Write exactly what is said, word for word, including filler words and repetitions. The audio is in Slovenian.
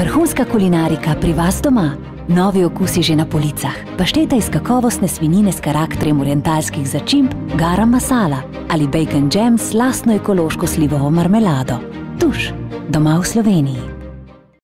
Vrhunska kulinarika pri vas doma. Novi okusi že na policah. Pašteta iz kakovostne svinjine s karakterjem orientalskih začimb, garam masala ali bacon jam s lastno ekološko slivovo marmelado. Tuš, doma v Sloveniji.